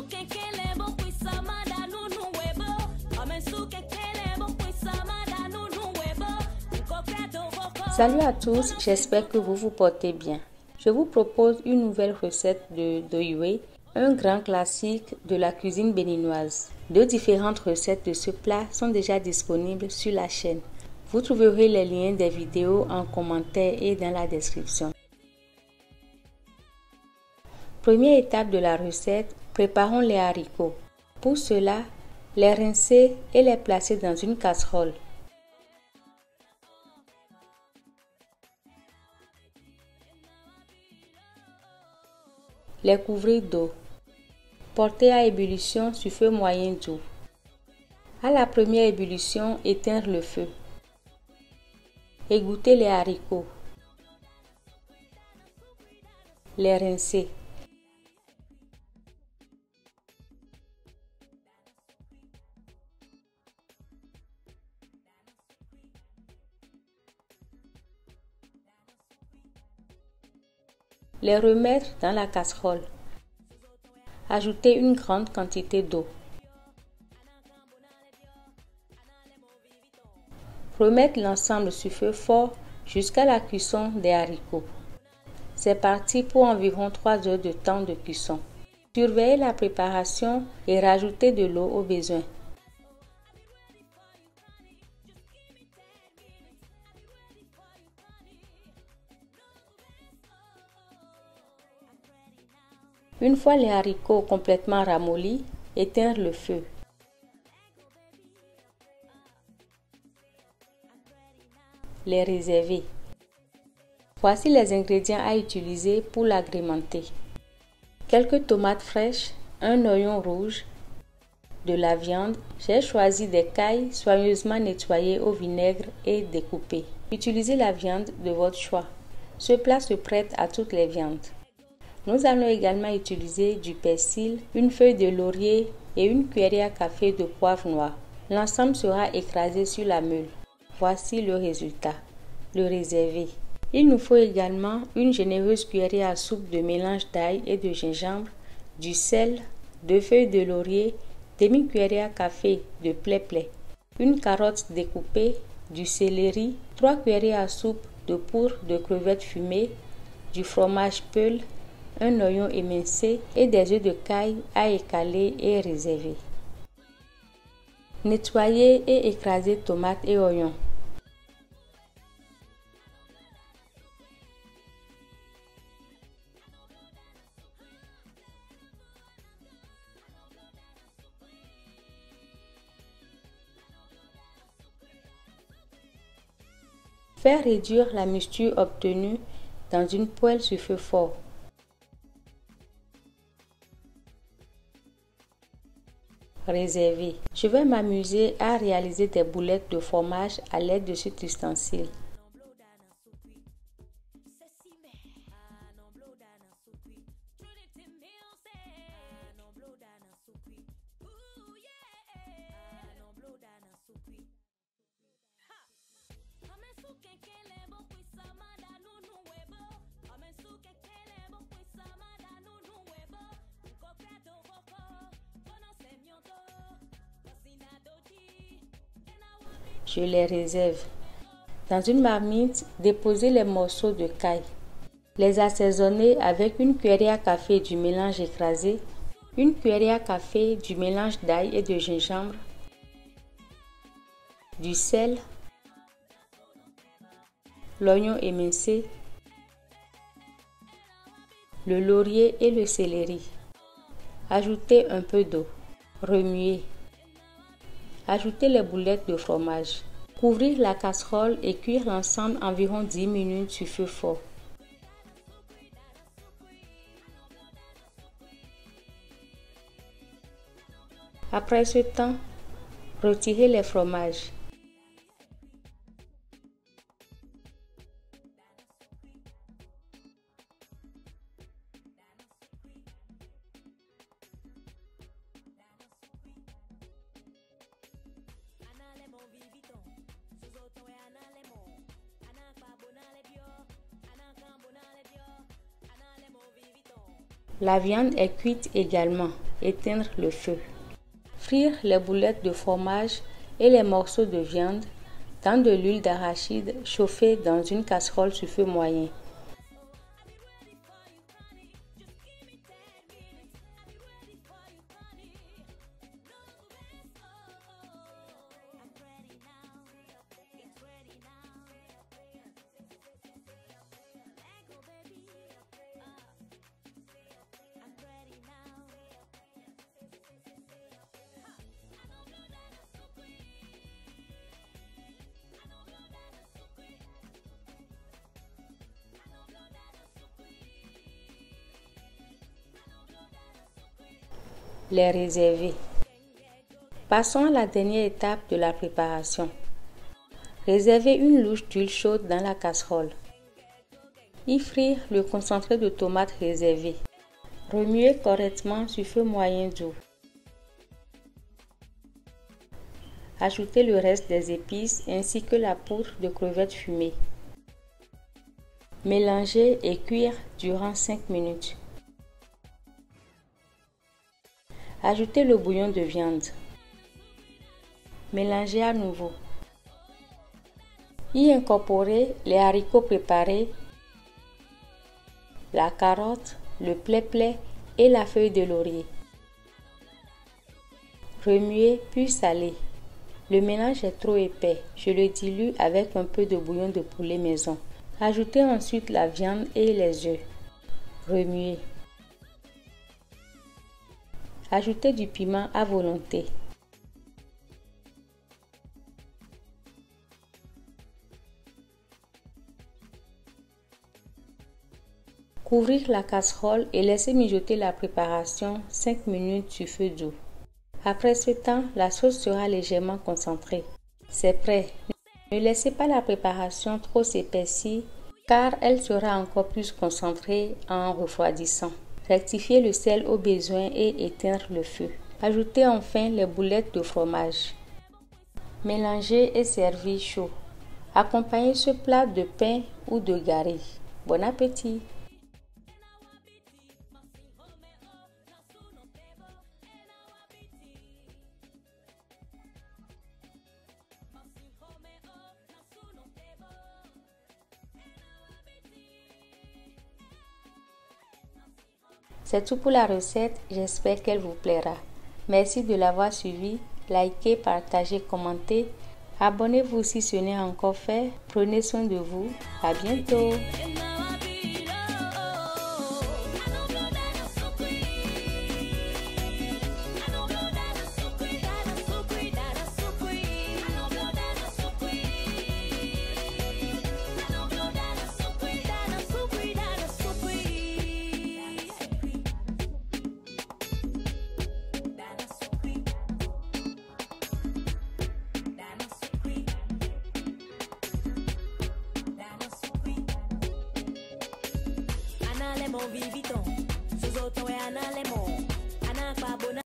Salut à tous, j'espère que vous vous portez bien. Je vous propose une nouvelle recette de doyue, un grand classique de la cuisine béninoise. Deux différentes recettes de ce plat sont déjà disponibles sur la chaîne. Vous trouverez les liens des vidéos en commentaire et dans la description. Première étape de la recette, préparons les haricots. Pour cela, les rincer et les placer dans une casserole. Les couvrir d'eau. Porter à ébullition sur feu moyen doux. À la première ébullition, éteindre le feu. Égoutter les haricots. Les rincer. Les remettre dans la casserole. Ajouter une grande quantité d'eau. Remettre l'ensemble sur feu fort jusqu'à la cuisson des haricots. C'est parti pour environ 3 heures de temps de cuisson. Surveillez la préparation et rajoutez de l'eau au besoin. Une fois les haricots complètement ramollis, éteindre le feu. Les réserver. Voici les ingrédients à utiliser pour l'agrémenter. Quelques tomates fraîches, un oignon rouge, de la viande. J'ai choisi des cailles soigneusement nettoyées au vinaigre et découpées. Utilisez la viande de votre choix. Ce plat se prête à toutes les viandes. Nous allons également utiliser du persil, une feuille de laurier et une cuillerée à café de poivre noir. L'ensemble sera écrasé sur la meule. Voici le résultat. Le réserver. Il nous faut également une généreuse cuillerée à soupe de mélange d'ail et de gingembre, du sel, 2 feuilles de laurier, demi-cuillerée à café de plaie-plaie, une carotte découpée, du céleri, 3 cuillerées à soupe de poudre de crevettes fumées, du fromage peul, un oignon émincé et des œufs de caille à écaler et réserver. Nettoyer et écraser tomates et oignons. Faire réduire la mixture obtenue dans une poêle sur feu fort. Réserver. Je vais m'amuser à réaliser des boulettes de fromage à l'aide de cet ustensile. Je les réserve. Dans une marmite, déposez les morceaux de caille. Les assaisonner avec une cuillerée à café du mélange écrasé, une cuillerée à café du mélange d'ail et de gingembre, du sel, l'oignon émincé, le laurier et le céleri. Ajoutez un peu d'eau. Remuer. Ajoutez les boulettes de fromage. Couvrir la casserole et cuire l'ensemble environ 10 minutes sur feu fort. Après ce temps, retirez les fromages. La viande est cuite également. éteindre le feu. Frire les boulettes de fromage et les morceaux de viande dans de l'huile d'arachide chauffée dans une casserole sur feu moyen. Les réserver. Passons à la dernière étape de la préparation. Réservez une louche d'huile chaude dans la casserole. Y frire le concentré de tomate réservé. Remuez correctement sur feu moyen doux. Ajoutez le reste des épices ainsi que la poudre de crevettes fumées. Mélangez et cuire durant 5 minutes. Ajoutez le bouillon de viande. Mélangez à nouveau. Y incorporez les haricots préparés, la carotte, le plaid et la feuille de laurier. Remuez puis salez. Le mélange est trop épais. Je le dilue avec un peu de bouillon de poulet maison. Ajoutez ensuite la viande et les œufs. Remuez. Ajoutez du piment à volonté. Couvrir la casserole et laisser mijoter la préparation 5 minutes sur feu doux. Après ce temps, la sauce sera légèrement concentrée. C'est prêt. Ne laissez pas la préparation trop s'épaissir car elle sera encore plus concentrée en refroidissant. Rectifiez le sel au besoin et éteindre le feu. Ajoutez enfin les boulettes de fromage. Mélangez et servez chaud. Accompagnez ce plat de pain ou de gari. Bon appétit! C'est tout pour la recette, j'espère qu'elle vous plaira. Merci de l'avoir suivi, likez, partagez, commentez. Abonnez-vous si ce n'est encore fait. Prenez soin de vous. À bientôt. Lemon Viviton, Suzo Towe Ana Lemon, Ana Fabona.